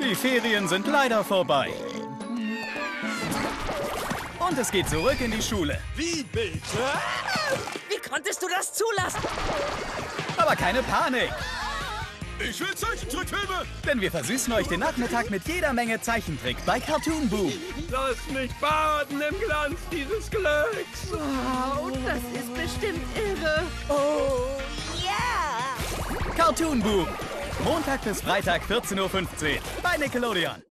Die Ferien sind leider vorbei. Und es geht zurück in die Schule. Wie bitte? Wie konntest du das zulassen? Aber keine Panik, Ich will Zeichentrickfilme! denn wir versüßen euch den Nachmittag mit jeder Menge Zeichentrick bei Cartoon Boom. Lass mich baden im Glanz dieses Glücks! Wow, das ist bestimmt irre. Oh, ja! Cartoon Boom. Montag bis Freitag 14:15 Uhr bei Nickelodeon.